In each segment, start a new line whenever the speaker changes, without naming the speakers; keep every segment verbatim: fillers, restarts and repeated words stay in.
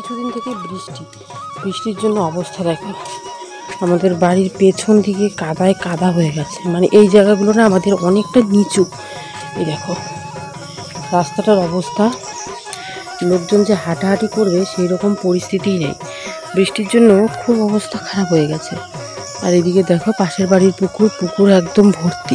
কিছুদিন থেকে বৃষ্টি বৃষ্টির জন্য অবস্থা দেখো, আমাদের বাড়ির পেছন দিকে কাদায় কাদা হয়ে গেছে। মানে এই জায়গাগুলো না আমাদের অনেকটা নিচু। এই দেখো রাস্তাটার অবস্থা, লোকজন যে হাঁটাহাঁটি করবে সেই রকম পরিস্থিতিই নেই। বৃষ্টির জন্য খুব অবস্থা খারাপ হয়ে গেছে। আর এদিকে দেখো পাশের বাড়ির পুকুর পুকুর একদম ভর্তি।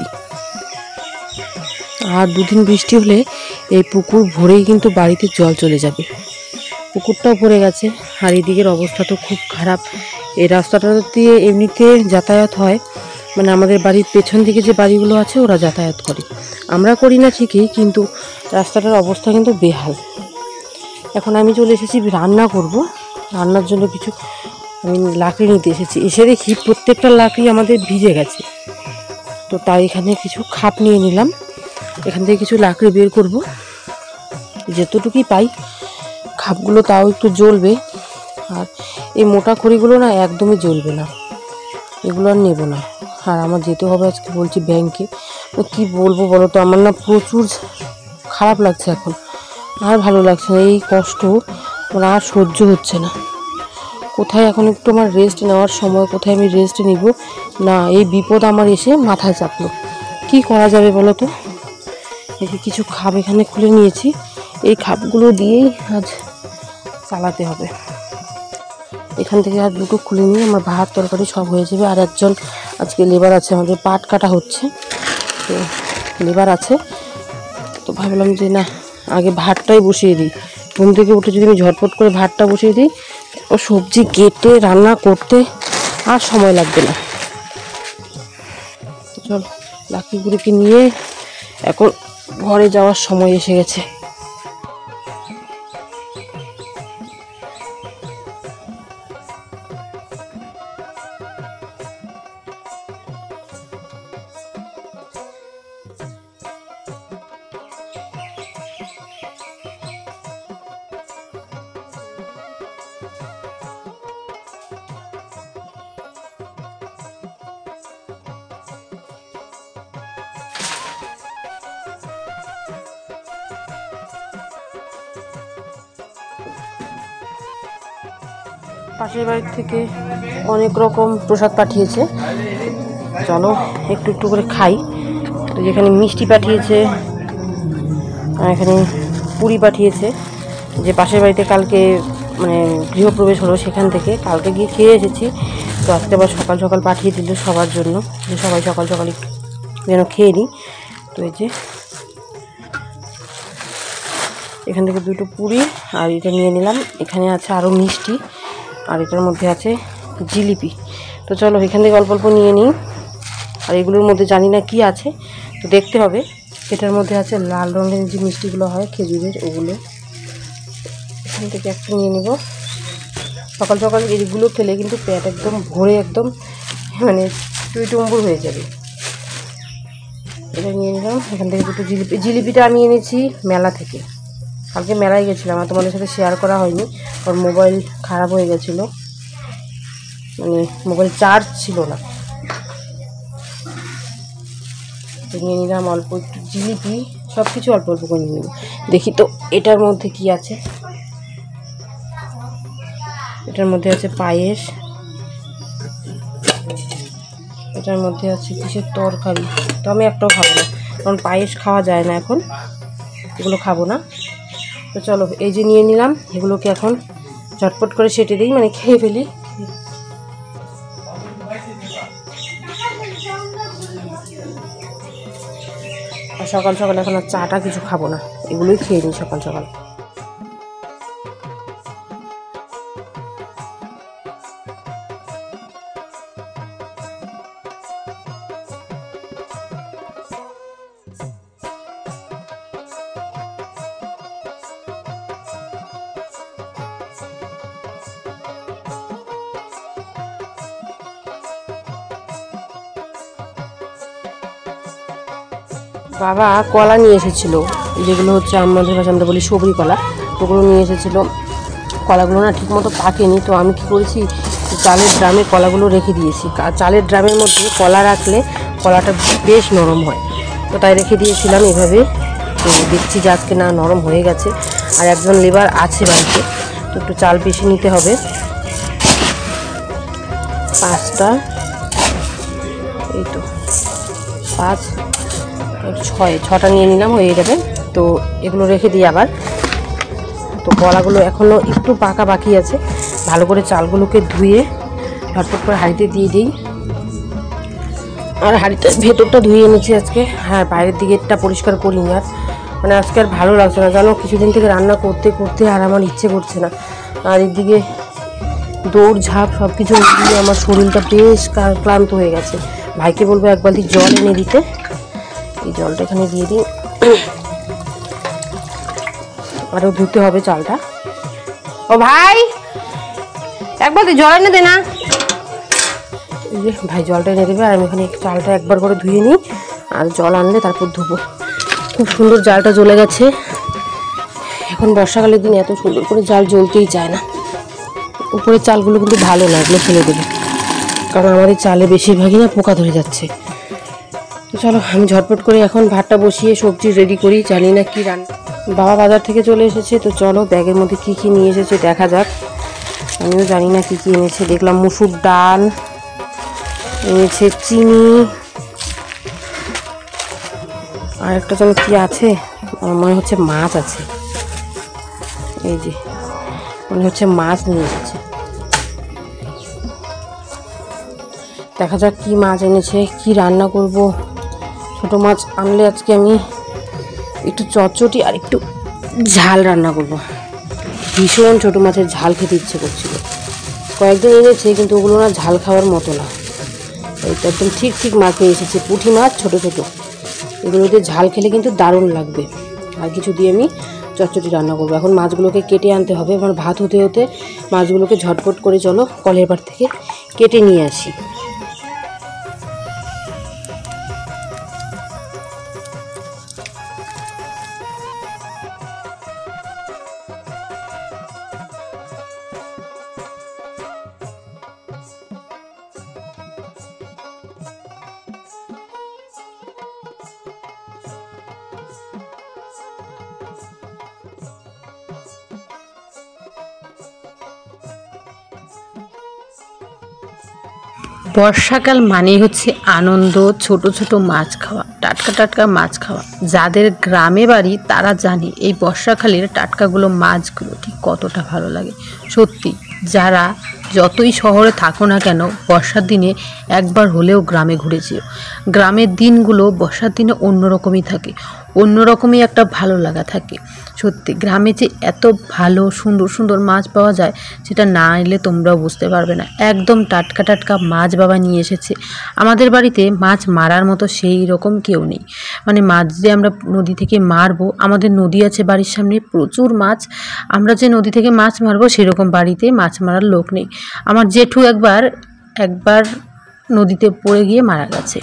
আর দুদিন বৃষ্টি হলে এই পুকুর ভরেই কিন্তু বাড়িতে জল চলে যাবে। পুকুরটাও ভরে গেছে। আর এদিকের অবস্থা তো খুব খারাপ। এই রাস্তাটা দিয়ে এমনিতে যাতায়াত হয়, মানে আমাদের বাড়ির পেছন দিকে যে বাড়িগুলো আছে ওরা যাতায়াত করে, আমরা করি না ঠিকই, কিন্তু রাস্তাটার অবস্থা কিন্তু বেহাল। এখন আমি চলে এসেছি রান্না করব। রান্নার জন্য কিছু আমি লাকড়ি নিতে এসেছি। এসে দেখি প্রত্যেকটা লাকড়ি আমাদের ভিজে গেছে। তো তাই এখানে কিছু খাপ নিয়ে নিলাম, এখান থেকে কিছু লাকড়ি বের করব। যতটুকুই পাই খাপগুলো তাও একটু জ্বলবে। আর এই মোটা খড়িগুলো না একদমই জ্বলবে না, এগুলো আর নেব না। আর আমার যেতে হবে আজকে বলছি ব্যাংকে। কি বলবো বলো তো, আমার না প্রচুর খারাপ লাগছে এখন, আর ভালো লাগছে না। এই কষ্ট আমার আর সহ্য হচ্ছে না। কোথায় এখন একটু আমার রেস্ট নেওয়ার সময়, কোথায় আমি রেস্ট নিব না, এই বিপদ আমার এসে মাথায় চাপলো। কি করা যাবে বলো তো। এই কিছু খাপ এখানে খুলে নিয়েছি, এই খাপগুলো দিয়েই আজ চালাতে হবে। এখান থেকে আর দুটো খুলে নিয়ে আমার ভাত তরকারি সব হয়ে যাবে। আর একজন আজকে লেবার আছে, আমাদের পাট কাটা হচ্ছে, তো লেবার আছে। তো ভাবলাম যে না আগে ভাতটাই বসিয়ে দিই। ঘুম থেকে উঠে যদি আমি ঝটপট করে ভাতটা বসিয়ে দিই, ও সবজি কেটে রান্না করতে আর সময় লাগবে না। তো চল লাকড়িগুলোকে নিয়ে এখন ঘরে যাওয়ার সময় এসে গেছে। পাশের বাড়ির থেকে অনেক রকম প্রসাদ পাঠিয়েছে, চলো একটু একটু করে খাই। যেখানে মিষ্টি পাঠিয়েছে, এখানে পুরি পাঠিয়েছে। যে পাশের বাড়িতে কালকে মানে গৃহপ্রবেশ হলো, সেখান থেকে কালকে গিয়ে খেয়ে এসেছি। তো আজকে আবার সকাল সকাল পাঠিয়ে দিল সবার জন্য, যে সবাই সকাল সকাল যেন খেয়ে নিই। তো এই যে এখান থেকে দুটো পুরি আর এটা নিয়ে নিলাম। এখানে আছে আরও মিষ্টি, আর এটার মধ্যে আছে জিলিপি। তো চলো এখান থেকে অল্প অল্প নিয়ে নিই। আর এগুলোর মধ্যে জানি না কি আছে, তো দেখতে হবে। এটার মধ্যে আছে লাল রঙের যে মিষ্টিগুলো হয় খেজুরের, ওগুলো এখান থেকে একটা নিয়ে নেব। সকাল সকাল এইগুলো খেলে কিন্তু পেট একদম ভরে একদম মানে টুইটুম্বুর হয়ে যাবে। এটা নিয়ে নিলাম। এখান থেকে দুটো জিলিপি, জিলিপিটা আমি এনেছি মেলা থেকে। কালকে মেলায় গেছিলাম, আর তোমাদের সাথে শেয়ার করা হয়নি, ওর মোবাইল খারাপ হয়ে গেছিলো, মানে মোবাইল চার্জ ছিল না। নিয়ে নিলাম অল্প একটু জিলিপি, সব কিছু অল্প অল্প করে নিয়ে নিলাম। দেখি তো এটার মধ্যে কি আছে। এটার মধ্যে আছে পায়েস, এটার মধ্যে আছে কিসের তরকারি, তো আমি একটাও খাবো না, কারণ পায়েস খাওয়া যায় না এখন, এগুলো খাবো না। তো চলো এই যে নিয়ে নিলাম, এগুলোকে এখন ঝটপট করে সেটে দিই, মানে খেয়ে ফেলি। আর সকাল সকাল এখন আর চাটা কিছু খাবো না, এগুলোই খেয়ে নিই সকাল সকাল। বাবা কলা নিয়ে এসেছিল, যেগুলো হচ্ছে আমাদের ভাষায় আমরা বলি সবরি কলা, ওগুলো নিয়ে এসেছিলো। কলাগুলো না ঠিকমতো পাকেনি, তো আমি কী করেছি, চালের ড্রামে কলাগুলো রেখে দিয়েছি। চালের ড্রামের মধ্যে কলা রাখলে কলাটা বেশ নরম হয়, তো তাই রেখে দিয়েছিলাম এভাবে। তো দেখছি যে আজকে না নরম হয়ে গেছে। আর একজন লেবার আছে বাড়িতে, তো একটু চাল বেশি নিতে হবে। পাঁচটা, এই তো পাঁচ ছয় ছটা নিয়ে নিলাম, হয়ে যাবে। তো এগুলো রেখে দিই আবার। তো কলাগুলো এখনও একটু পাকা বাকি আছে, ভালো করে চালগুলোকে ধুয়ে ঝটপট করে হাঁড়িতে দিয়ে দিই। আর হাঁড়িটার ভেতরটা ধুয়ে এনেছি আজকে, হ্যাঁ বাইরের দিকেরটা পরিষ্কার করিনি। আর মানে আজকে আর ভালো লাগছে না জানো, কিছুদিন থেকে রান্না করতে করতে আর আমার ইচ্ছে করছে না। আর এদিকে দৌড় ঝাঁপ সব কিছু মিলিয়ে আমার শরীরটা বেশ ক্লান্ত হয়ে গেছে। ভাইকে বলবো এক বালতি জল এনে দিতে, এই জলটা এখানে দিয়ে দিই। আরও ধুতে হবে চালটা। ও ভাই এক বালতি জল এনে দে না। এই যে ভাই জলটা এনে দেবে, আর আমি এখানে চালটা একবার করে ধুয়ে নিই, আর জল আনলে তারপর ধুবো। খুব সুন্দর জালটা জ্বলে গেছে। এখন বর্ষাকালের দিন এত সুন্দর করে জাল জ্বলতেই চায় না। উপরের চালগুলো কিন্তু ভালো না, এগুলো ফেলে দেবে, কারণ আমাদের চালে বেশিরভাগই না পোকা ধরে যাচ্ছে। তো চলো আমি ঝটপট করে এখন ভাতটা বসিয়ে সবজি রেডি করি, জানি না কি রান্না। বাবা বাজার থেকে চলে এসেছে, তো চলো ব্যাগের মধ্যে কি কি নিয়ে এসেছে দেখা যাক। আমিও জানি না কি কি এনেছে। দেখলাম মুসুর ডাল এনেছে, চিনি, আর একটা যেন কি আছে, মনে হচ্ছে মাছ আছে। এই যে মনে হচ্ছে মাছ নিয়ে এসেছে, দেখা যাক কি মাছ এনেছে, কি রান্না করব। ছোট মাছ আনলে আজকে আমি একটু চটচটি আর একটু ঝাল রান্না করব। ভীষণ ছোট মাছের ঝাল খেতে ইচ্ছে করছিল, কয়েকদিন এনেছে কিন্তু ওগুলো না ঝাল খাওয়ার মতো না। এইটা একদম ঠিক ঠিক মাছ নিয়ে এসেছে, পুঁটি মাছ ছোট ছোট, এগুলোতে ঝাল খেলে কিন্তু দারুণ লাগবে। আর কিছু দিয়ে আমি চটচটি রান্না করবো। এখন মাছগুলোকে কেটে আনতে হবে, আমার ভাত হতে হতে মাছগুলোকে ঝটপট করে চলো কলের পাড় থেকে কেটে নিয়ে আসি।
বর্ষাকাল মানে হচ্ছে আনন্দ, ছোট ছোট মাছ খাওয়া, টাটকা টাটকা মাছ খাওয়া। যাদের গ্রামে বাড়ি তারা জানে এই বর্ষাকালের টাটকাগুলো মাছগুলো ঠিক কতটা ভালো লাগে। সত্যি, যারা যতই শহরে থাকো না কেন বর্ষার দিনে একবার হলেও গ্রামে ঘুরে যেও। গ্রামের দিনগুলো বর্ষার দিনে অন্যরকমই থাকে, অন্যরকমই একটা ভালো লাগা থাকে। সত্যি গ্রামে যে এত ভালো সুন্দর সুন্দর মাছ পাওয়া যায় সেটা না এলে তোমরাও বুঝতে পারবে না। একদম টাটকা টাটকা মাছ বাবা নিয়ে এসেছে। আমাদের বাড়িতে মাছ মারার মতো সেই রকম কেউ নেই, মানে মাছ যে আমরা নদী থেকে মারবো, আমাদের নদী আছে বাড়ির সামনে প্রচুর মাছ, আমরা যে নদী থেকে মাছ মারবো সেরকম বাড়িতে মাছ মারার লোক নেই। আমার জেঠু একবার একবার নদীতে পড়ে গিয়ে মারা গেছে,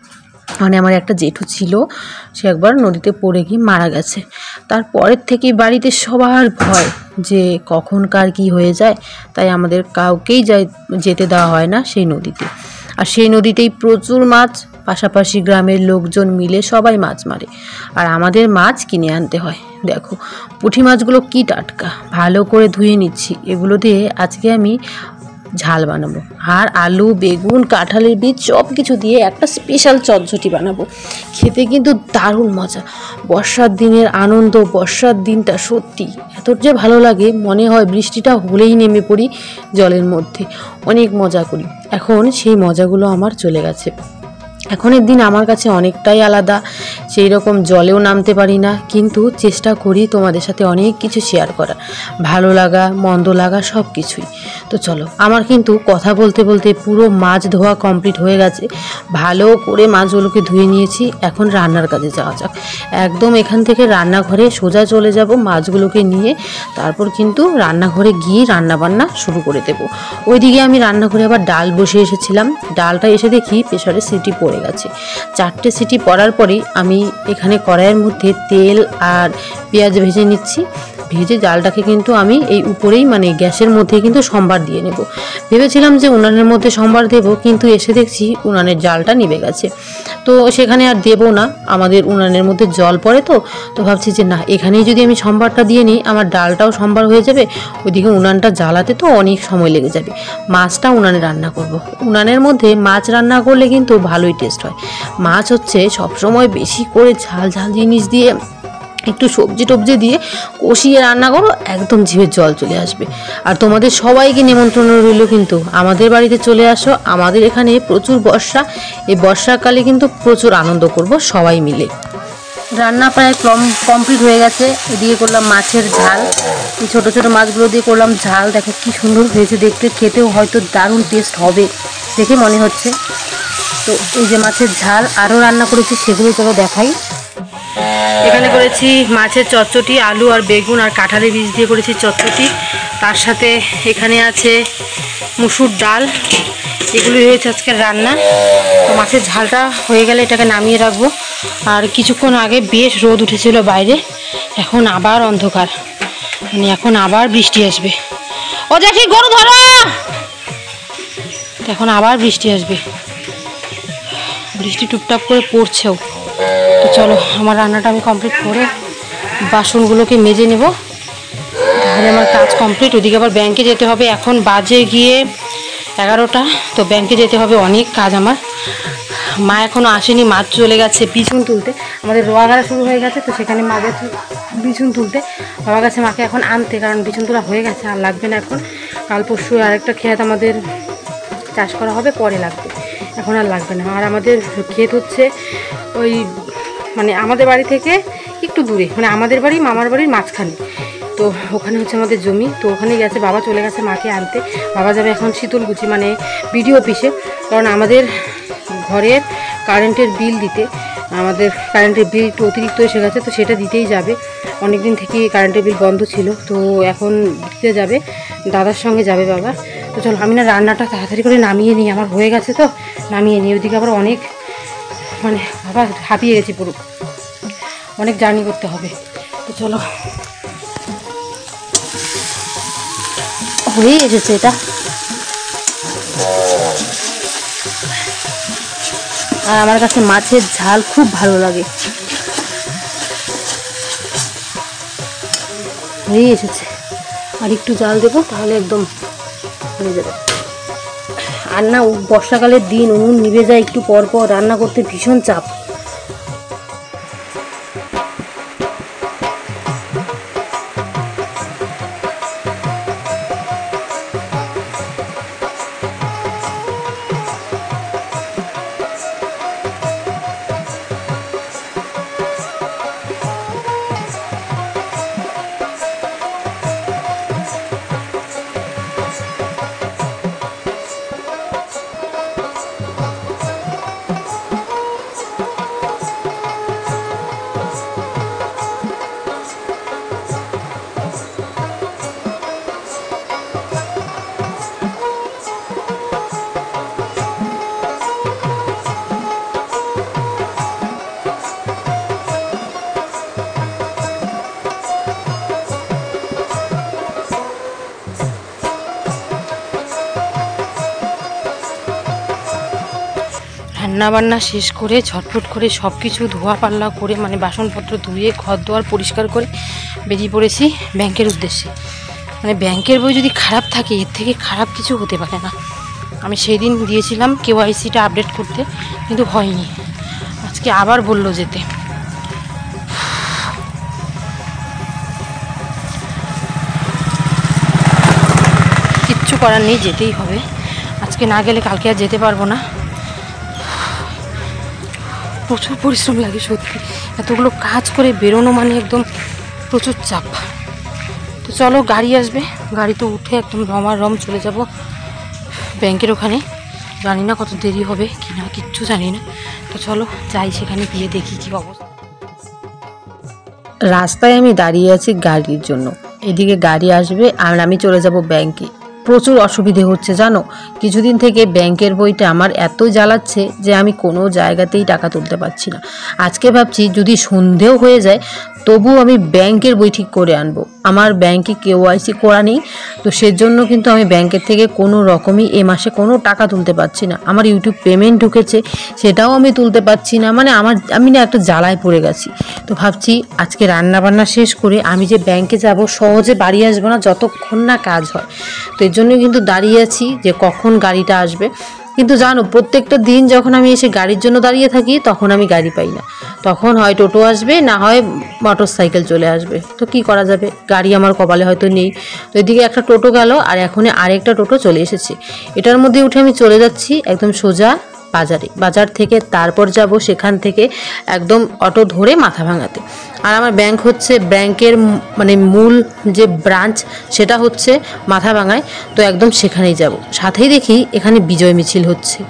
মানে আমার একটা জেঠু ছিল, সে একবার নদীতে পড়ে গিয়ে মারা গেছে। তারপরের থেকে বাড়িতে সবার ভয় যে কখন কার কী হয়ে যায়, তাই আমাদের কাউকেই যাই যেতে দেওয়া হয় না সেই নদীতে। আর সেই নদীতেই প্রচুর মাছ, পাশাপাশি গ্রামের লোকজন মিলে সবাই মাছ মারে, আর আমাদের মাছ কিনে আনতে হয়। দেখো পুঁটি মাছগুলো কি টাটকা, ভালো করে ধুয়ে নিচ্ছি। এগুলো দিয়ে আজকে আমি ঝাল বানাবো, আর আলু বেগুন কাঁঠালের বীজ সব কিছু দিয়ে একটা স্পেশাল চটচটি বানাবো। খেতে কিন্তু দারুণ মজা। বর্ষার দিনের আনন্দ, বর্ষার দিনটা সত্যি এত যে ভালো লাগে, মনে হয় বৃষ্টিটা হলেই নেমে পড়ি জলের মধ্যে, অনেক মজা করি। এখন সেই মজাগুলো আমার চলে গেছে। এখনের দিন আমার কাছে অনেকটাই আলাদা, সেই রকম জলেও নামতে পারি না, কিন্তু চেষ্টা করি তোমাদের সাথে অনেক কিছু শেয়ার করা, ভালো লাগা মন্দ লাগা সব কিছুই। তো চলো, আমার কিন্তু কথা বলতে বলতে পুরো মাছ ধোয়া কমপ্লিট হয়ে গেছে, ভালো করে মাছগুলোকে ধুয়ে নিয়েছি। এখন রান্নার কাজে যাওয়া যাক। একদম এখান থেকে রান্নাঘরে সোজা চলে যাব মাছগুলোকে নিয়ে, তারপর কিন্তু রান্নাঘরে গিয়ে রান্নাবান্না শুরু করে দেবো। ওইদিকে আমি রান্নাঘরে আবার ডাল বসে এসেছিলাম, ডালটা এসে দেখি প্রেসারে সিটি পড়ে গেছে। চারটে সিটি পড়ার পরেই আমি এখানে কড়াইয়ের মধ্যে তেল আর পেঁয়াজ ভেজে নিচ্ছি। ভেজে জালটাকে কিন্তু আমি এই উপরেই মানে গ্যাসের মধ্যে কিন্তু সম্বার দিয়ে নেব। ভেবেছিলাম যে উনানের মধ্যে সম্বার দেব, কিন্তু এসে দেখছি উনানের জালটা নিভে গেছে। তো সেখানে আর দেবো না, আমাদের উনানের মধ্যে জল পড়ে তো তো ভাবছি যে না, এখানেই যদি আমি সম্বারটা দিয়ে নিই আমার ডালটাও সম্বার হয়ে যাবে, ওইদিকে উনানটা জ্বালাতে তো অনেক সময় লেগে যাবে। মাছটা উনানে রান্না করব। উনানের মধ্যে মাছ রান্না করলে কিন্তু ভালোই টেস্ট হয়। মাছ হচ্ছে সবসময় বেশি করে ঝাল ঝাল জিনিস দিয়ে একটু সবজি টবজি দিয়ে কষিয়ে রান্না করো, একদম জিভের জল চলে আসবে। আর তোমাদের সবাইকে নিমন্ত্রণ রইল, কিন্তু আমাদের বাড়িতে চলে আসো। আমাদের এখানে প্রচুর বর্ষা, এই বর্ষাকালে কিন্তু প্রচুর আনন্দ করব সবাই মিলে। রান্না প্রায় কম কমপ্লিট হয়ে গেছে। এদিকে করলাম মাছের ঝাল, এই ছোটো ছোটো মাছগুলো দিয়ে করলাম ঝাল। দেখো কি সুন্দর হয়েছে দেখতে, খেতেও হয়তো দারুণ টেস্ট হবে দেখে মনে হচ্ছে। তো এই যে মাছের ঝাল, আরও রান্না করেছি সেগুলো চলো দেখাই। এখানে করেছি মাছের চচ্চটি, আলু আর বেগুন আর কাঁঠালের বীজ দিয়ে করেছি চচ্চটি। তার সাথে এখানে আছে মুসুর ডাল, এগুলোই হয়েছে আজকের রান্না। তো মাছের ঝালটা হয়ে গেলে এটাকে নামিয়ে রাখবো। আর কিছুক্ষণ আগে বেশ রোদ উঠেছিল বাইরে, এখন আবার অন্ধকার, মানে এখন আবার বৃষ্টি আসবে। ও দেখি গরু ধরো, এখন আবার বৃষ্টি আসবে, বৃষ্টি টুপটাপ করে পড়ছেও। তো চলো আমার রান্নাটা আমি কমপ্লিট করে বাসনগুলোকে মেজে নেব, তাহলে আমার কাজ কমপ্লিট। ওদিকে আবার ব্যাংকে যেতে হবে, এখন বাজে গিয়ে এগারোটা। তো ব্যাংকে যেতে হবে, অনেক কাজ আমার। মা এখনও আসেনি, মা চলে গেছে বিছুন তুলতে। আমাদের রোয়া গাড়া শুরু হয়ে গেছে, তো সেখানে মা গেছে বিছুন তুলতে। বাবা গেছে মাকে এখন আনতে, কারণ বিছুন তোলা হয়ে গেছে, আর লাগবে না এখন। কাল পরশু আরেকটা ক্ষেত আমাদের চাষ করা হবে, পরে লাগবে, এখন আর লাগবে না। আর আমাদের ক্ষেত হচ্ছে ওই মানে আমাদের বাড়ি থেকে একটু দূরে, মানে আমাদের বাড়ি মামার বাড়ির মাঝখানে। তো ওখানে হচ্ছে আমাদের জমি, তো ওখানে গেছে বাবা, চলে গেছে মাকে আনতে। বাবা যাবে এখন শীতলকুচি মানে বিডিও অফিসে, কারণ আমাদের ঘরের কারেন্টের বিল দিতে, আমাদের কারেন্টের বিল একটু অতিরিক্ত এসে গেছে, তো সেটা দিতেই যাবে। অনেক দিন থেকে কারেন্টের বিল বন্ধ ছিল, তো এখন দিতে যাবে, দাদার সঙ্গে যাবে বাবা। তো চলো আমি না রান্নাটা তাড়াতাড়ি করে নামিয়ে নিই, আমার হয়ে গেছে তো নামিয়ে নিই। ওইদিকে আবার অনেক মানে বাবা হাঁপিয়ে গেছি পুরো, অনেক জার্নি করতে হবে। তো চলো, হয়ে এসেছে এটা। আর আমার কাছে মাছের ঝাল খুব ভালো লাগে, হয়ে এসেছে। আর একটু জাল দেবো, তাহলে একদম হয়ে যাবে। আর না বর্ষাকালের দিন উনুন নিভে যায় একটু পর পর, রান্না করতে ভীষণ চাপ। রান্নাবান্না শেষ করে ঝটফট করে সব কিছু ধোয়া পাল্লা করে, মানে বাসনপত্র ধুয়ে ঘর দোয়ার পরিষ্কার করে বেরিয়ে পড়েছি ব্যাংকের উদ্দেশ্যে। মানে ব্যাংকের বই যদি খারাপ থাকে, এর থেকে খারাপ কিছু হতে পারে না। আমি সেই দিন দিয়েছিলাম কেওয়াইসিটা আপডেট করতে, কিন্তু হয়নি। আজকে আবার বললো যেতে। কিচ্ছু করার নেই, যেতেই হবে। আজকে না গেলে কালকে আর যেতে পারবো না। প্রচুর পরিশ্রম লাগে সত্যি, এতগুলো কাজ করে বেরোনো মানে একদম প্রচুর চাপ। তো চলো গাড়ি আসবে, গাড়িতে উঠে একদম রমার রম চলে যাব ব্যাংকের ওখানে। জানি না কত দেরি হবে কি না, কিচ্ছু জানি না। তো চলো যাই, সেখানে গিয়ে দেখি কী অবস্থা। রাস্তায় আমি দাঁড়িয়ে আছি গাড়ির জন্য, এদিকে গাড়ি আসবে আর আমি চলে যাব ব্যাংকে। প্রচুর অসুবিধে হচ্ছে জানো, কিছুদিন থেকে ব্যাংকের বইটা আমার এত জ্বালাচ্ছে যে আমি কোনো জায়গাতেই টাকা তুলতে পারছি না। আজকে ভাবছি যদি সন্ধেও হয়ে যায় তবুও আমি ব্যাংকের বই ঠিক করে আনবো। আমার ব্যাংকে কেওয়াইসি করা নেই, তো সেজন্য কিন্তু আমি ব্যাংকের থেকে কোনো রকমই এ মাসে কোনো টাকা তুলতে পারছি না। আমার ইউটিউব পেমেন্ট ঢুকেছে, সেটাও আমি তুলতে পারছি না। মানে আমার আমি না একটা জ্বালায় পড়ে গেছি। তো ভাবছি আজকে রান্না বান্না শেষ করে আমি যে ব্যাংকে যাব, সহজে বাড়ি আসবো না যতক্ষণ না কাজ হয়। তো এর জন্য কিন্তু দাঁড়িয়ে আছি যে কখন গাড়িটা আসবে। কিন্তু জানো, প্রত্যেকটা দিন যখন আমি এসে গাড়ির জন্য দাঁড়িয়ে থাকি তখন আমি গাড়ি পাই না। তখন হয় টোটো আসবে, না হয় মোটর সাইকেল চলে আসবে। তো কি করা যাবে, গাড়ি আমার কপালে হয়তো নেই। তো এদিকে একটা টোটো গেল, আর এখন আরেকটা টোটো চলে এসেছে। এটার মধ্যে উঠে আমি চলে যাচ্ছি একদম সোজা বাজারে। বাজার থেকে তারপর যাব সেখান থেকে একদম অটো ধরে মাথাভাঙাতে। আর আমার ব্যাংক হচ্ছে, ব্যাংকের মানে মূল যে ব্রাঞ্চ সেটা হচ্ছে মাথাভাঙায়। তো একদম সেখানেই যাব। সাথেই দেখি এখানে বিজয় মিছিল হচ্ছে।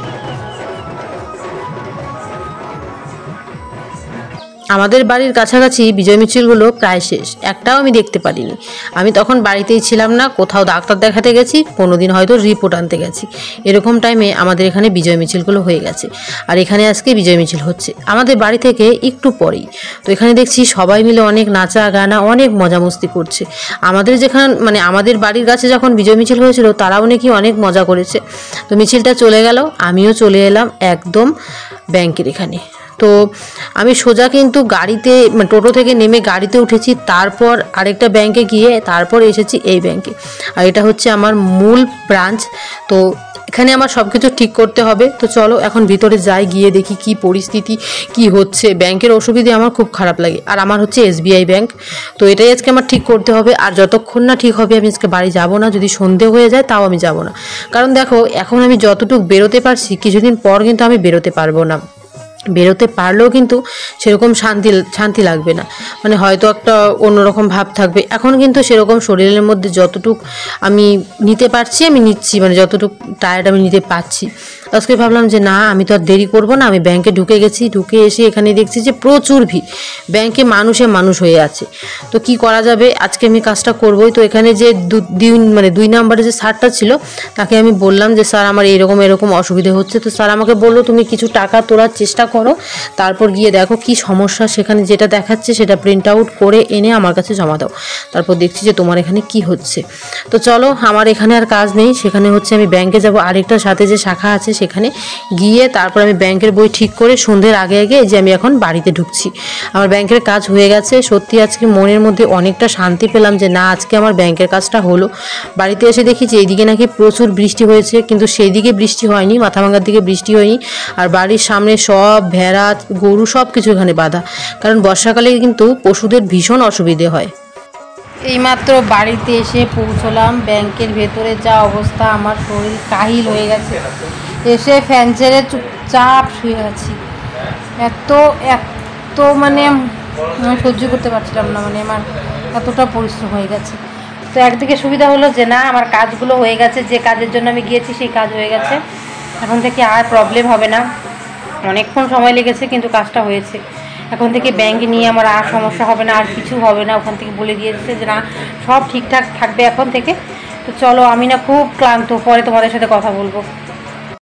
আমাদের বাড়ির কাছাকাছি বিজয় মিছিলগুলো প্রায় শেষ, একটাও আমি দেখতে পারিনি। আমি তখন বাড়িতেই ছিলাম না, কোথাও ডাক্তার দেখাতে গেছি, কোনো দিন হয়তো রিপোর্ট আনতে গেছি। এরকম টাইমে আমাদের এখানে বিজয় মিছিলগুলো হয়ে গেছে। আর এখানে আজকে বিজয় মিছিল হচ্ছে আমাদের বাড়ি থেকে একটু পরেই। তো এখানে দেখছি সবাই মিলে অনেক নাচা গানা, অনেক মজা মস্তি করছে। আমাদের যেখানে মানে আমাদের বাড়ির কাছে যখন বিজয় মিছিল হয়েছিল, তারাও নাকি অনেক মজা করেছে। তো মিছিলটা চলে গেল, আমিও চলে এলাম একদম ব্যাংকের এখানে। তো আমি সোজা কিন্তু গাড়িতে মানে টোটো থেকে নেমে গাড়িতে উঠেছি, তারপর আরেকটা ব্যাংকে গিয়ে তারপর এসেছি এই ব্যাংকে। আর এটা হচ্ছে আমার মূল ব্রাঞ্চ। তো এখানে আমার সব কিছু ঠিক করতে হবে। তো চলো এখন ভিতরে যাই, গিয়ে দেখি কি পরিস্থিতি কি হচ্ছে। ব্যাংকের অসুবিধে আমার খুব খারাপ লাগে। আর আমার হচ্ছে এসবিআই ব্যাংক। তো এটাই আজকে আমার ঠিক করতে হবে। আর যতক্ষণ না ঠিক হবে আমি আজকে বাড়ি যাব না। যদি সন্ধে হয়ে যায় তাও আমি যাব না। কারণ দেখো, এখন আমি যতটুকু বেরোতে পারছি, কিছুদিন পর কিন্তু আমি বেরোতে পারবো না। বেরোতে পারলেও কিন্তু সেরকম শান্তি শান্তি লাগবে না। মানে হয়তো একটা অন্যরকম ভাব থাকবে। এখন কিন্তু সেরকম শরীরের মধ্যে যতটুক আমি নিতে পারছি আমি নিচ্ছি, মানে যতটুকু টায়ার্ড আমি নিতে পারছি। আজকে ভাবলাম যে না, আমি তো আর দেরি করবো না। আমি ব্যাংকে ঢুকে গেছি, ঢুকে এসে এখানে দেখছি যে প্রচুর ভিড়, ব্যাংকে মানুষে মানুষ হয়ে আছে। তো কি করা যাবে, আজকে আমি কাজটা করবোই। তো এখানে যে দুই মানে দুই নাম্বারে যে স্যারটা ছিল, তাকে আমি বললাম যে স্যার আমার এরকম এরকম অসুবিধে হচ্ছে। তো স্যার আমাকে বললো তুমি কিছু টাকা তোলার চেষ্টা করো, তারপর গিয়ে দেখো কি সমস্যা, সেখানে যেটা দেখাচ্ছে সেটা প্রিন্ট আউট করে এনে আমার কাছে জমা দাও। তারপর দেখছি যে তোমার এখানে কি হচ্ছে। তো চলো, আমার এখানে আর কাজ নেই, সেখানে হচ্ছে আমি ব্যাংকে যাব। আরেকটার সাথে যে শাখা আছে সেখানে গিয়ে তারপর আমি ব্যাংকের বই ঠিক করে সন্ধ্যের আগে আগে যে আমি এখন বাড়িতে ঢুকছি। আমার ব্যাংকের কাজ হয়ে গেছে। সত্যি আজকে মনের মধ্যে অনেকটা শান্তি পেলাম যে না, আজকে আমার ব্যাংকের কাজটা হলো। বাড়িতে এসে দেখি যে এইদিকে নাকি প্রচুর বৃষ্টি হয়েছে, কিন্তু সেই দিকে বৃষ্টি হয়নি, মাথাভাঙার দিকে বৃষ্টি হয়নি। আর বাড়ির সামনে সব ভেড়া গরু সব কিছু এখানে বাঁধা, কারণ বর্ষাকালে কিন্তু পশুদের ভীষণ অসুবিধে হয়। এইমাত্র বাড়িতে এসে পৌঁছলাম। ব্যাংকের ভেতরে যা অবস্থা, আমার শরীর কাহিল হয়ে গেছে। এসে ফ্যান ছেড়ে চুপচাপ শুয়ে আছি। এত এত মানে আমি সহ্য করতে পারছিলাম না, মানে আমার এতটা পরিশ্রম হয়ে গেছে। তো একদিকে সুবিধা হলো যে না, আমার কাজগুলো হয়ে গেছে, যে কাজের জন্য আমি গিয়েছি সেই কাজ হয়ে গেছে। এখন থেকে আর প্রবলেম হবে না। অনেকক্ষণ সময় লেগেছে কিন্তু কাজটা হয়েছে। এখন থেকে ব্যাংকে নিয়ে আমার আর সমস্যা হবে না, আর কিছু হবে না। ওখান থেকে বলে দিয়েছে যে না, সব ঠিকঠাক থাকবে এখন থেকে। তো চলো, আমি না খুব ক্লান্ত, পরে তোমাদের সাথে কথা বলবো।